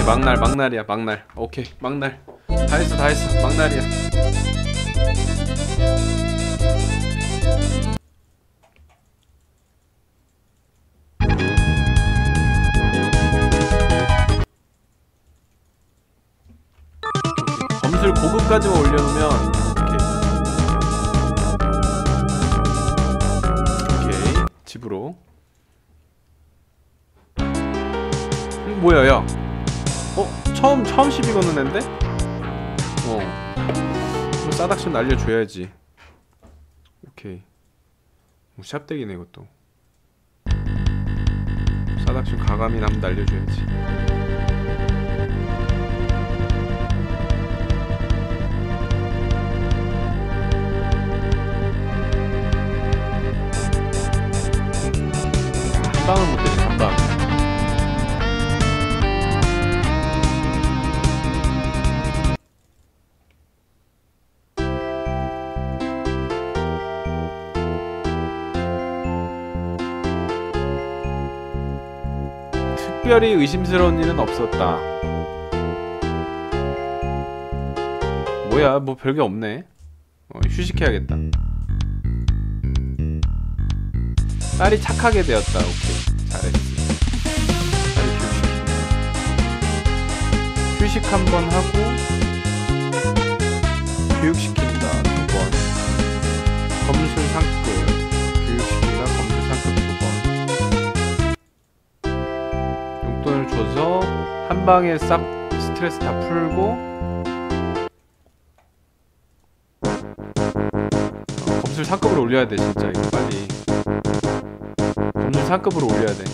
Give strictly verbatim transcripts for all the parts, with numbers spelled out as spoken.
막날 막날이야 막날. 오케이 막날. 다 했어 다 했어 막날이야. 점수를 고급까지만 올려놓으면 오케이 오케이 집으로. 음, 뭐야 야 어? 처음 처음 시비 거는 앤데? 어 싸닥션 날려줘야지. 오케이 뭐 샵대기네 이것도. 싸닥션 가감이 한번 날려줘야지. 한 방은 못되지 한 방. 특별히 의심스러운 일은 없었다. 뭐야 뭐 별게 없네. 어, 휴식해야겠다. 딸이 착하게 되었다. 오케이 잘했어. 딸이 교육시킨다. 휴식 한번 하고 교육시킨다 두 번. 검술 상급 교육시킨다. 검술 상급 두 번. 용돈을 줘서 한 방에 싹 스트레스 다 풀고 어, 검술 상급으로 올려야 돼 진짜 이거 빨리. 검술 상급으로 올려야 돼.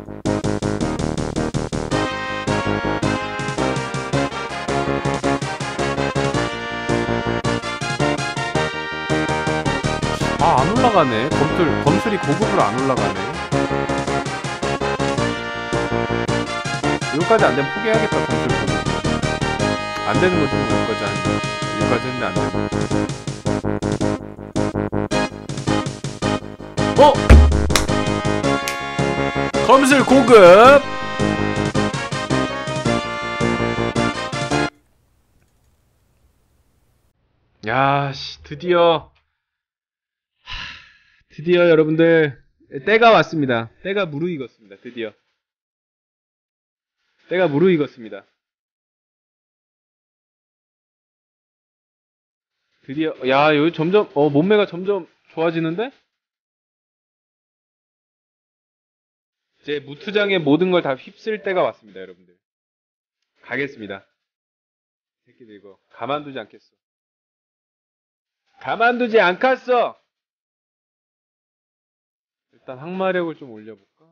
아, 안 올라가네. 검술, 검술이 고급으로 안 올라가네. 여기까지 안 되면 포기해야겠다, 검술 고급. 안 되는 거지, 뭐, 여기까지 안, 여기까지 했는데 안 되는 거. 어! 검술 고급! 야, 씨, 드디어. 드디어 여러분들, 때가 왔습니다. 때가 무르익었습니다, 드디어. 때가 무르익었습니다. 드디어, 야, 여기 점점, 어, 몸매가 점점 좋아지는데? 제 무투장의 모든 걸 다 휩쓸 때가 왔습니다, 여러분들. 가겠습니다. 새끼들 이거 가만두지 않겠어. 가만두지 않겠어! 일단 항마력을 좀 올려볼까?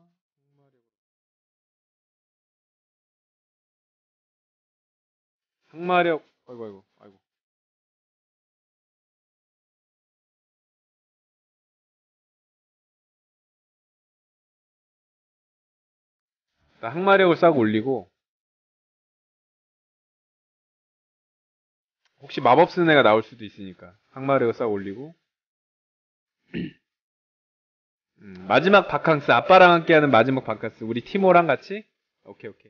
항마력, 아이고, 아이고, 아이고. 일단 항마력을 싹 올리고, 혹시 마법 쓰는 애가 나올 수도 있으니까 항마력을 싹 올리고 음, 마지막 바캉스 아빠랑 함께하는 마지막 바캉스 우리 티모랑 같이 오케이 오케이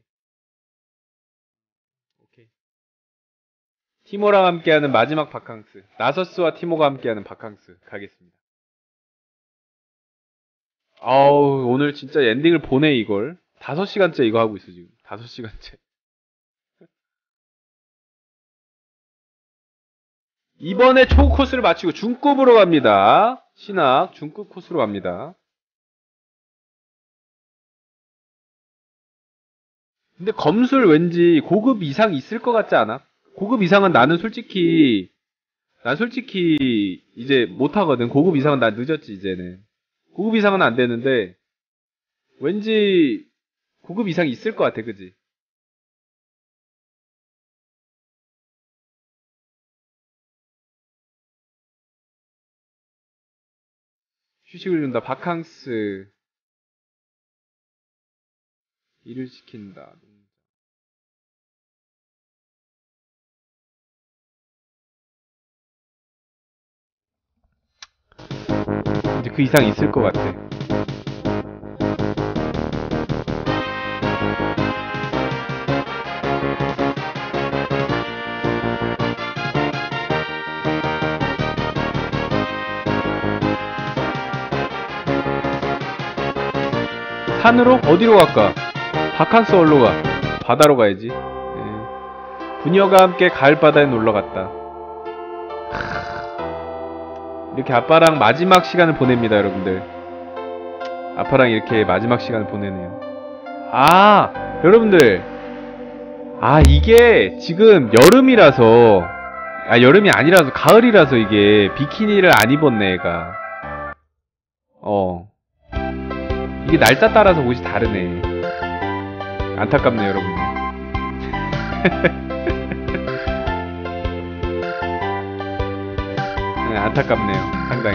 오케이 티모랑 함께하는 마지막 바캉스 나서스와 티모가 함께하는 바캉스 가겠습니다. 아우 오늘 진짜 엔딩을 보내 이걸 다섯 시간째 이거 하고 있어 지금 다섯 시간째. 이번에 초 코스를 마치고 중급으로 갑니다. 신학 중급 코스로 갑니다. 근데 검술 왠지 고급 이상 있을 것 같지 않아? 고급 이상은 나는 솔직히 난 솔직히 이제 못하거든. 고급 이상은 난 늦었지 이제는. 고급 이상은 안 되는데 왠지 고급 이상이 있을 것 같아 그지? 휴식을 준다. 바캉스 일을 시킨다. 이제 그 이상 있을 것 같아. 산으로? 어디로 갈까? 바캉스 어디로 가? 바다로 가야지. 예. 부녀가 함께 가을바다에 놀러갔다. 이렇게 아빠랑 마지막 시간을 보냅니다, 여러분들. 아빠랑 이렇게 마지막 시간을 보내네요. 아, 여러분들. 아, 이게 지금 여름이라서, 아, 여름이 아니라서 가을이라서 이게 비키니를 안 입었네, 얘가. 어. 이게 날짜 따라서 옷이 다르네. 안타깝네, 여러분들. 네, 안타깝네요, 상당히.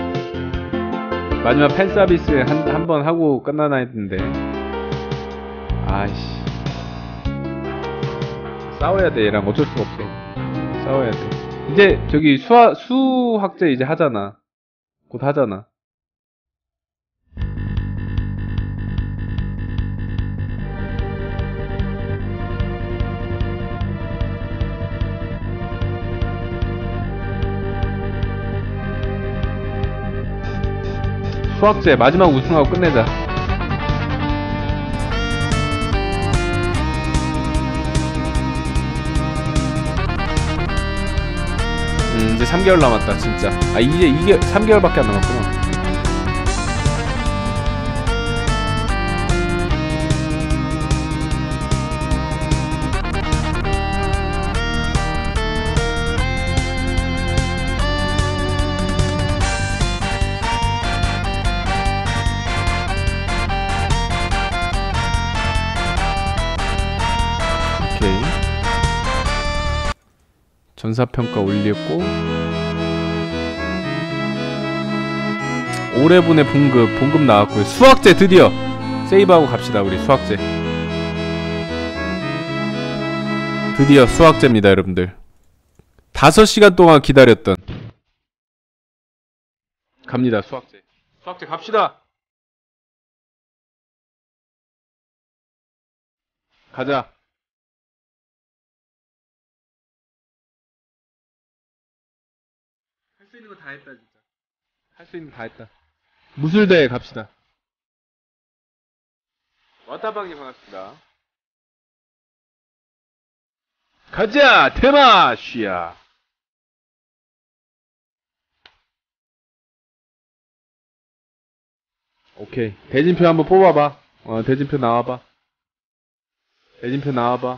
마지막 팬 서비스 한, 한 번 하고 끝나나 했는데. 아이씨. 싸워야 돼, 얘랑 어쩔 수가 없어. 싸워야 돼. 이제, 저기, 수학, 수학제 이제 하잖아. 곧 하잖아. 수학제 마지막 우승하고 끝내자. 음, 이제 삼 개월 남았다, 진짜. 아, 이제 이게 삼 개월밖에 안 남았구나. 전사평가 올렸고 올해분의 봉급 봉급 나왔고요. 수학제 드디어 세이브하고 갑시다. 우리 수학제 드디어 수학제입니다, 여러분들. 다섯 시간 동안 기다렸던 갑니다. 수학제 수학제 갑시다. 가자. 할 수 있는 거 다 했다, 진짜. 할 수 있는 거 다 했다. 무술대회 갑시다. 와타방님 반갑습니다. 가자! 테마! 쉬야. 오케이. 대진표 한번 뽑아봐. 어, 대진표 나와봐. 대진표 나와봐.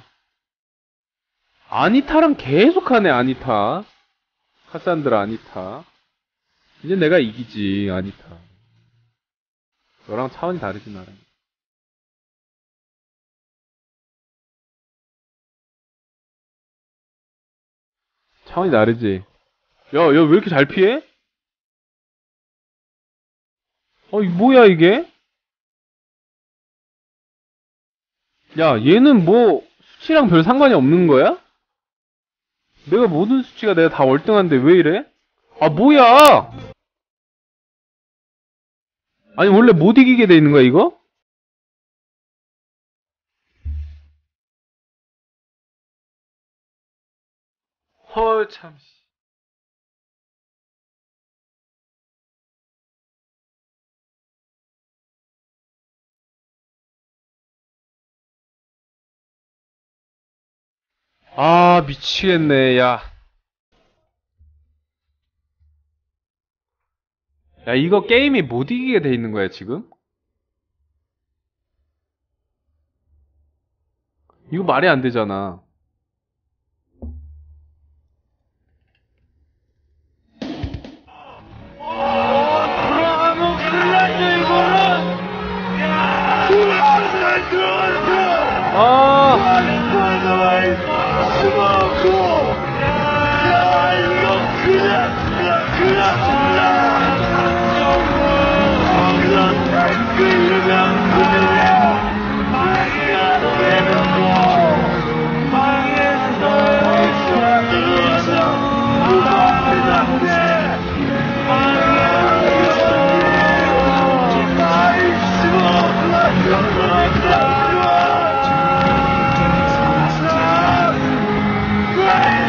아니타랑 계속하네, 아니타. 카산드라 아니타. 이제 내가 이기지, 아니타. 너랑 차원이 다르지, 나랑. 차원이 다르지. 야, 야, 왜 이렇게 잘 피해? 어, 이 뭐야, 이게? 야, 얘는 뭐, 수치랑 별 상관이 없는 거야? 내가 모든 수치가 내가 다 월등한데 왜 이래? 아, 뭐야! 아니, 원래 못 이기게 돼 있는 거야, 이거? 헐, 참, 씨. 아, 미치겠네, 야. 야, 이거 게임이 못 이기게 돼 있는 거야, 지금? 이거 말이 안 되잖아. 아, Right!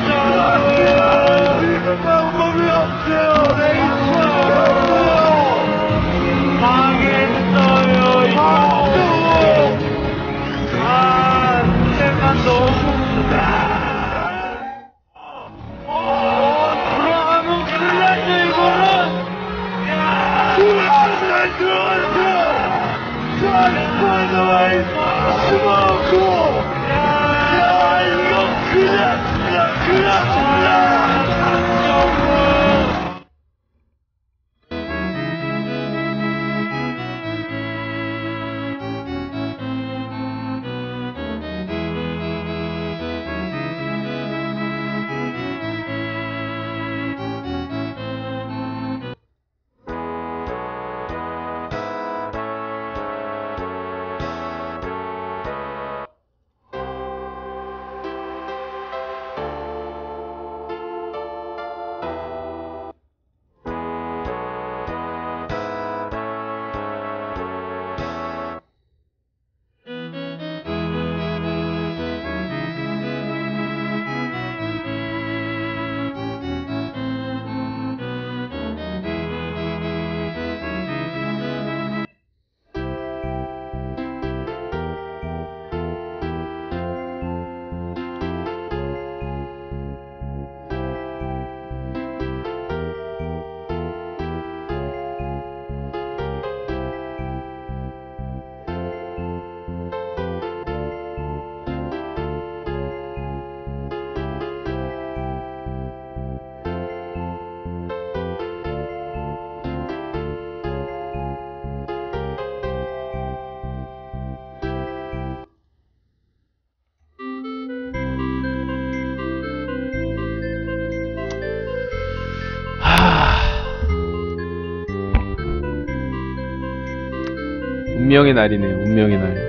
운명의 날이네요. 운명의 날.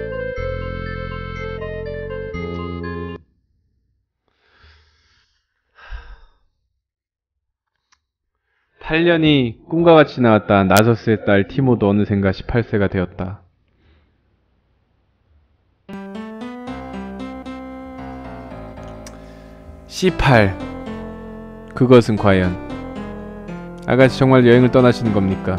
팔 년이 꿈과 같이 나왔다. 나서스의 딸 티모도 어느샌가 십팔 세가 되었다. 씨팔. 그것은 과연 아가씨 정말 여행을 떠나시는 겁니까?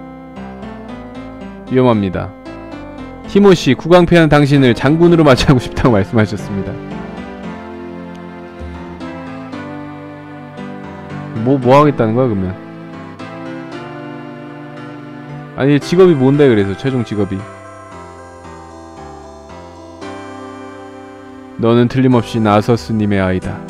위험합니다. 티모시, 국왕폐하는 당신을 장군으로 맞이하고 싶다고 말씀하셨습니다. 뭐, 뭐 하겠다는 거야, 그러면? 아니, 직업이 뭔데, 그래서, 최종 직업이. 너는 틀림없이 나서스님의 아이다.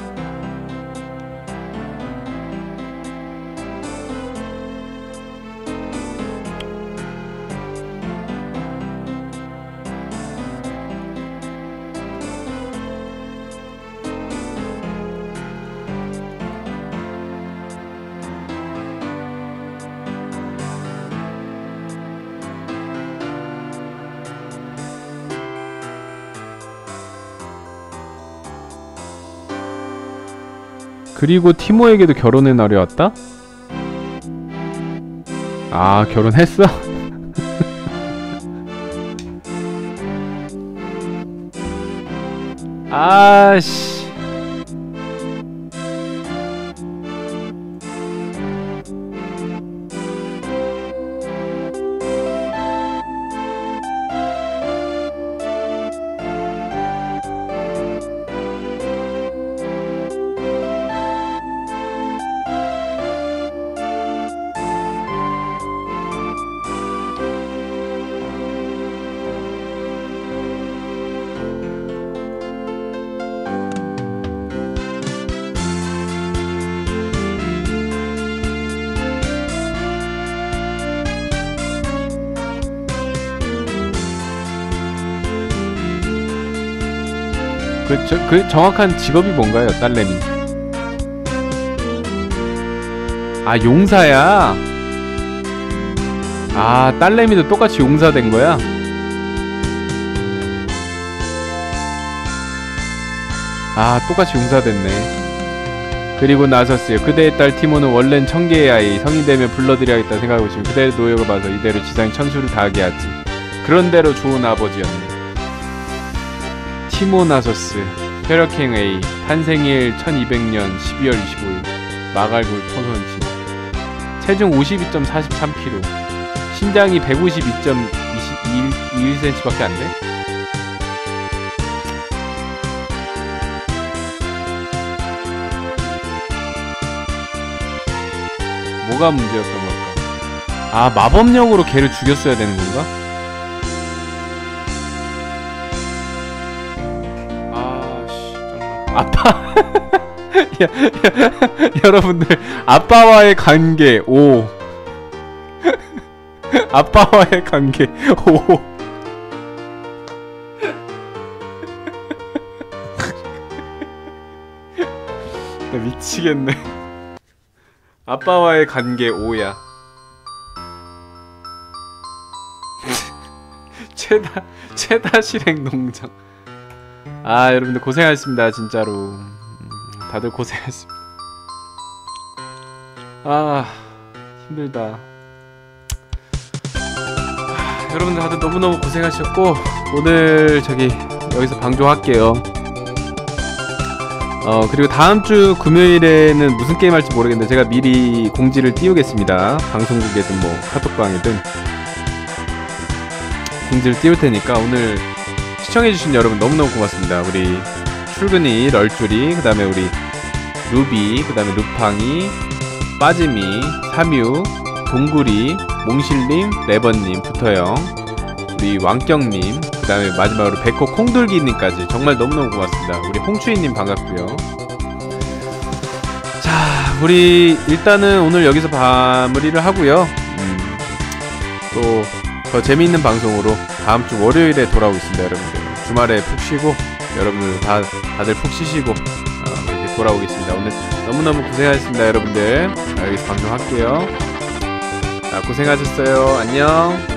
그리고 티모에게도 결혼의 날이 왔다? 아, 결혼했어? 아씨. 그, 저, 그 정확한 직업이 뭔가요, 딸내미? 아, 용사야? 아, 딸내미도 똑같이 용사 된 거야? 아, 똑같이 용사 됐네. 그리고 나섰어요. 그대의 딸 티모는 원래는 청개의 아이, 성인 되면 불러드려야겠다 생각하고 있으면 그대의 노력을 봐서 이대로 지상에 천수를 다하게 하지. 그런대로 좋은 아버지였네. 티모 나서스, 혈액행 A, 탄생일 천이백 년 십이월 이십오일, 마갈굴 토선신, 체중 오십이 점 사십삼 킬로그램, 신장이 백오십이 점 이일 센티미터밖에 안 돼? 뭐가 문제였던 걸까? 아, 마법력으로 걔를 죽였어야 되는 건가? 아빠 야, 야, 여러분들 아빠와의 관계 오 아빠와의 관계 오 나 미치겠네. 아빠와의 관계 오야. 최다 최다 실행 농장. 아 여러분들 고생하셨습니다 진짜로. 음, 다들 고생하셨습니다. 아 힘들다. 아, 여러분들 다들 너무너무 고생하셨고 오늘 저기 여기서 방종할게요. 어 그리고 다음주 금요일에는 무슨 게임 할지 모르겠는데 제가 미리 공지를 띄우겠습니다. 방송국에든 뭐 카톡방에든 공지를 띄울 테니까 오늘 시청해주신 여러분 너무너무 고맙습니다. 우리 출근이, 럴쭈리, 그 다음에 우리 루비, 그 다음에 루팡이, 빠지미, 삼유, 동구리, 몽실님, 레번님, 부터형, 우리 왕경님, 그 다음에 마지막으로 백호 콩돌기님까지 정말 너무너무 고맙습니다. 우리 홍추이님 반갑고요. 자, 우리 일단은 오늘 여기서 마무리를 하고요. 음, 또 더 재미있는 방송으로 다음주 월요일에 돌아오겠습니다. 여러분들 주말에 푹 쉬고 여러분들 다, 다들 푹 쉬시고 어, 이렇게 돌아오겠습니다. 오늘 너무너무 고생하셨습니다. 여러분들 자, 여기서 방송할게요. 자, 고생하셨어요. 안녕.